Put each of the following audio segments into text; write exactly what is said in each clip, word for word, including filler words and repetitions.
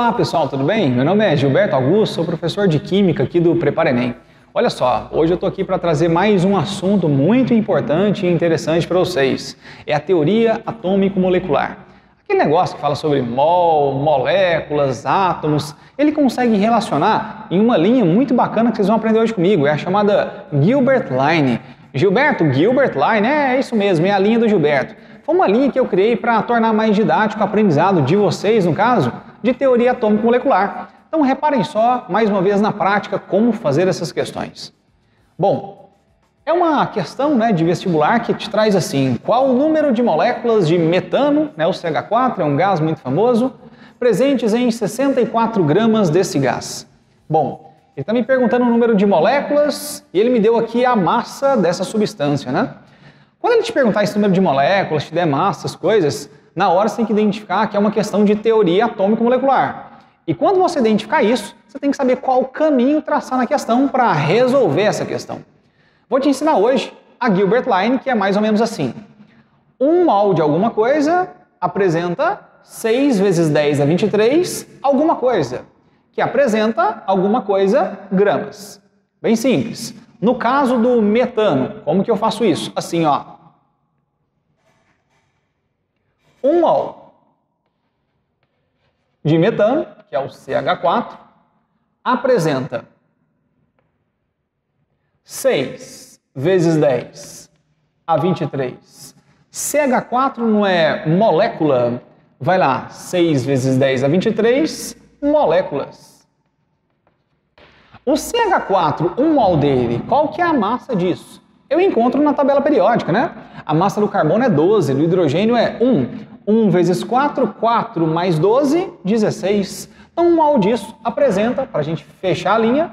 Olá pessoal, tudo bem? Meu nome é Gilberto Augusto, sou professor de Química aqui do Prepara Enem. Olha só, hoje eu estou aqui para trazer mais um assunto muito importante e interessante para vocês. É a teoria atômico-molecular. Aquele negócio que fala sobre mol, moléculas, átomos, ele consegue relacionar em uma linha muito bacana que vocês vão aprender hoje comigo, é a chamada Gilbert Line. Gilberto, Gilbert Line, é isso mesmo, é a linha do Gilberto. Foi uma linha que eu criei para tornar mais didático o aprendizado de vocês, no caso, de teoria atômico-molecular. Então reparem só, mais uma vez na prática, como fazer essas questões. Bom, é uma questão né, de vestibular que te traz assim, qual o número de moléculas de metano, né, o C H quatro, é um gás muito famoso, presentes em sessenta e quatro gramas desse gás. Bom, ele está me perguntando o número de moléculas e ele me deu aqui a massa dessa substância, né? Quando ele te perguntar esse número de moléculas, te der massa, essas coisas, na hora você tem que identificar que é uma questão de teoria atômico-molecular. E quando você identificar isso, você tem que saber qual caminho traçar na questão para resolver essa questão. Vou te ensinar hoje a Gilbert Line, que é mais ou menos assim. Um mol de alguma coisa apresenta seis vezes dez a vinte e três alguma coisa, que apresenta alguma coisa gramas. Bem simples. No caso do metano, como que eu faço isso? Assim, ó. Um mol de metano, que é o C H quatro, apresenta seis vezes dez a vinte e três. C H quatro não é molécula? Vai lá, seis vezes dez a vinte e três moléculas. O C H quatro, um mol dele, qual que é a massa disso? Eu encontro na tabela periódica, né? A massa do carbono é doze, do hidrogênio é um. um vezes quatro, quatro mais doze, dezesseis. Então, um mol disso apresenta, para a gente fechar a linha,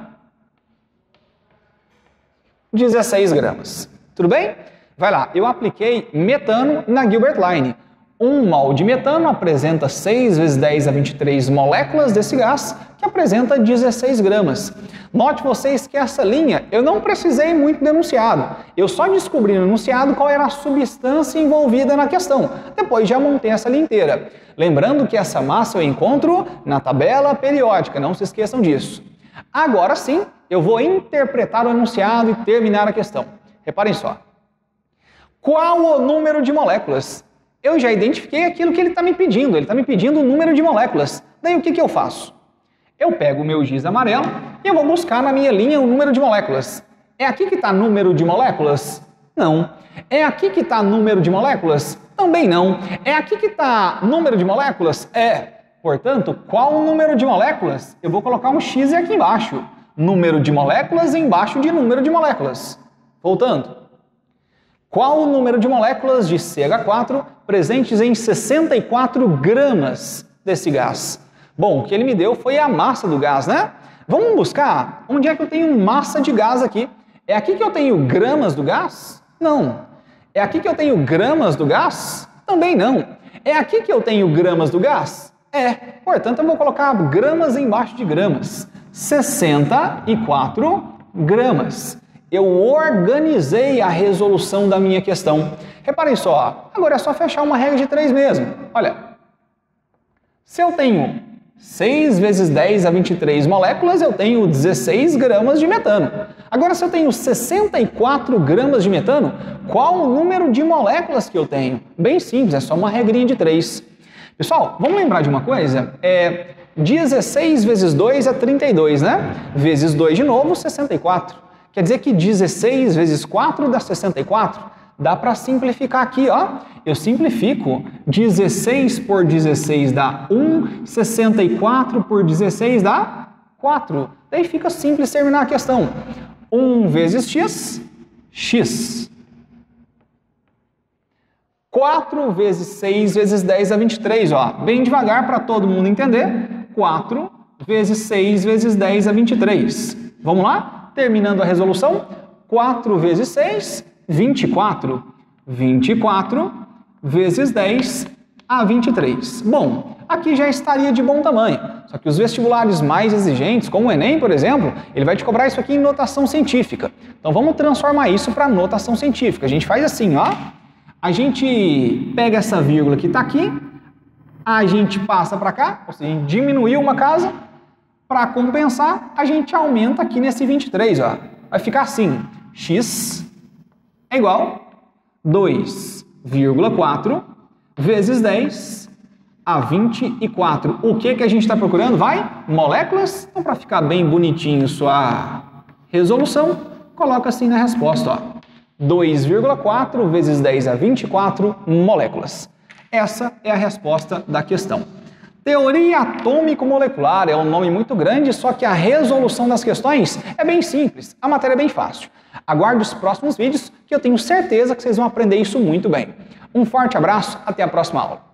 dezesseis gramas. Tudo bem? Vai lá, eu apliquei metano na Gilbert Line. Um mol de metano apresenta seis vezes dez a vinte e três moléculas desse gás, que apresenta dezesseis gramas. Note vocês que essa linha eu não precisei muito do enunciado. Eu só descobri no enunciado qual era a substância envolvida na questão. Depois já montei essa linha inteira. Lembrando que essa massa eu encontro na tabela periódica, não se esqueçam disso. Agora sim, eu vou interpretar o enunciado e terminar a questão. Reparem só. Qual o número de moléculas? Eu já identifiquei aquilo que ele está me pedindo. Ele está me pedindo o número de moléculas. Daí o que, que eu faço? Eu pego o meu giz amarelo e eu vou buscar na minha linha o número de moléculas. É aqui que está número de moléculas? Não. É aqui que está número de moléculas? Também não. É aqui que está número de moléculas? É. Portanto, qual o número de moléculas? Eu vou colocar um X aqui embaixo. Número de moléculas embaixo de número de moléculas. Voltando. Qual o número de moléculas de C H quatro presentes em sessenta e quatro gramas desse gás? Bom, o que ele me deu foi a massa do gás, né? Vamos buscar onde é que eu tenho massa de gás aqui. É aqui que eu tenho gramas do gás? Não. É aqui que eu tenho gramas do gás? Também não. É aqui que eu tenho gramas do gás? É. Portanto, eu vou colocar gramas embaixo de gramas. sessenta e quatro gramas. Eu organizei a resolução da minha questão. Reparem só, agora é só fechar uma regra de três mesmo. Olha, se eu tenho seis vezes dez a vinte e três moléculas, eu tenho dezesseis gramas de metano. Agora, se eu tenho sessenta e quatro gramas de metano, qual o número de moléculas que eu tenho? Bem simples, é só uma regrinha de três. Pessoal, vamos lembrar de uma coisa? É, dezesseis vezes dois é trinta e dois, né? Vezes dois de novo, sessenta e quatro. Quer dizer que dezesseis vezes quatro dá sessenta e quatro? Dá para simplificar aqui, ó. Eu simplifico. dezesseis por dezesseis dá um, sessenta e quatro por dezesseis dá quatro. Daí fica simples terminar a questão. um vezes x, x. quatro vezes seis vezes dez a vinte e três, ó. Bem devagar para todo mundo entender. quatro vezes seis vezes dez a vinte e três. Vamos lá? Terminando a resolução, quatro vezes seis, vinte e quatro. vinte e quatro vezes dez a vinte e três. Bom, aqui já estaria de bom tamanho. Só que os vestibulares mais exigentes, como o Enem, por exemplo, ele vai te cobrar isso aqui em notação científica. Então vamos transformar isso para notação científica. A gente faz assim, ó. A gente pega essa vírgula que está aqui, a gente passa para cá, ou seja, a gente diminuiu uma casa, para compensar, a gente aumenta aqui nesse vinte e três, ó. Vai ficar assim, x é igual a dois vírgula quatro vezes dez a vinte e quatro. O que, que a gente está procurando? Vai? Moléculas? Então, para ficar bem bonitinho sua resolução, coloca assim na resposta, ó. dois vírgula quatro vezes dez a vinte e quatro moléculas. Essa é a resposta da questão. Teoria atômico-molecular é um nome muito grande, só que a resolução das questões é bem simples, a matéria é bem fácil. Aguarde os próximos vídeos que eu tenho certeza que vocês vão aprender isso muito bem. Um forte abraço, até a próxima aula.